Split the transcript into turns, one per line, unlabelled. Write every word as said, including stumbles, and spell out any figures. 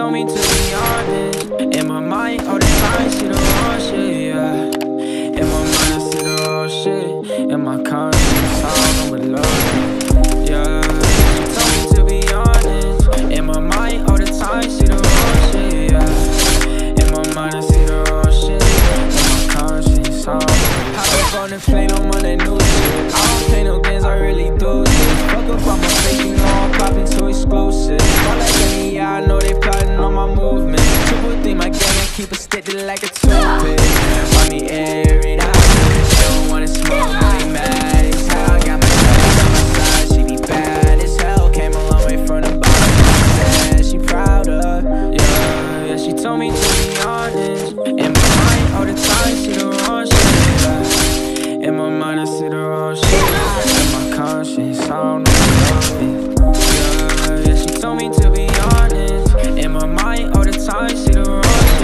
told me to be honest. In my mind, all the time, see the wrong shit, yeah. In my mind, I see the wrong shit. In my conscience, I don't know what love is, yeah. She told me to be honest. In my mind, all the time, see the wrong shit, yeah. In my mind, I see the wrong shit. In my conscience, I don't know. I up on the plane, I'm on that new shit. I don't play no games, I really do this. Fuck up on my face, you know I'm popping too exclusive. All like any, yeah, I know they plotting on my movement. Triple D my game and keep it sticky like a toothpick. Mommy every night, she don't wanna smoke, I ain't mad as hell. Got my friends on my side, she be bad as hell. Came a long way from the bottom, yeah, she proud of. Yeah, yeah, she told me to be honest. In my mind, all the time, see the wrong shit, yeah. In my mind, I see the wrong shit. In my conscience, I don't know what love is, yeah, yeah, she told me to be honest. In my mind, all the time, see the wrong shit.